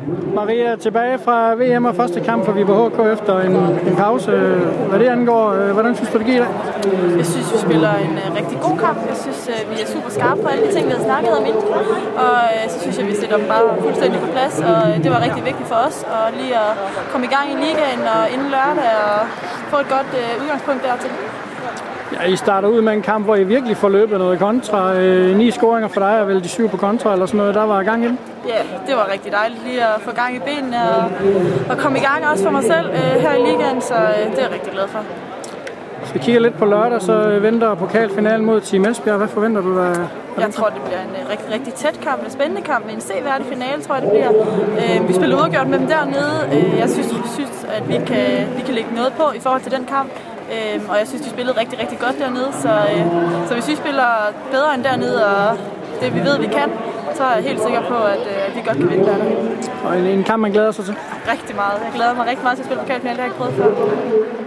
Maria, tilbage fra VM og første kamp for Viborg HK efter en pause. Hvad det angår, hvordan synes du, det gik i dag? Jeg synes, vi spiller en rigtig god kamp. Jeg synes, vi er super skarpe på alle de ting, vi har snakket om inden. Og så synes jeg, vi sætter dem bare fuldstændig på plads. Og det var rigtig vigtigt for os at lige at komme i gang i ligaen og inden lørdag og få et godt udgangspunkt dertil. Ja, I starter ud med en kamp, hvor I virkelig får løbet noget kontra. 9 scoringer for dig og vel de 7 på kontra eller sådan noget. Der var gang i den. Ja, det var rigtig dejligt lige at få gang i benene og komme i gang også for mig selv her i ligaen, så det er jeg rigtig glad for. Hvis vi kigger lidt på lørdag, så venter pokalfinalen mod Team Esbjerg. Hvad forventer du dig? Jeg tror, det bliver en rigtig, rigtig tæt kamp, en spændende kamp med en seværdig finale, tror jeg det bliver. Vi spiller uafgjort med dem dernede. Jeg synes at vi kan lægge noget på i forhold til den kamp. Og jeg synes, de spillede rigtig, rigtig godt dernede, så hvis vi spiller bedre end dernede, og det vi ved, vi kan, så er jeg helt sikker på, at vi godt kan vinde dernede. Og en kamp, man glæder sig til? Rigtig meget. Jeg glæder mig rigtig meget til at spille pokalfinale, det har jeg ikke prøvet før.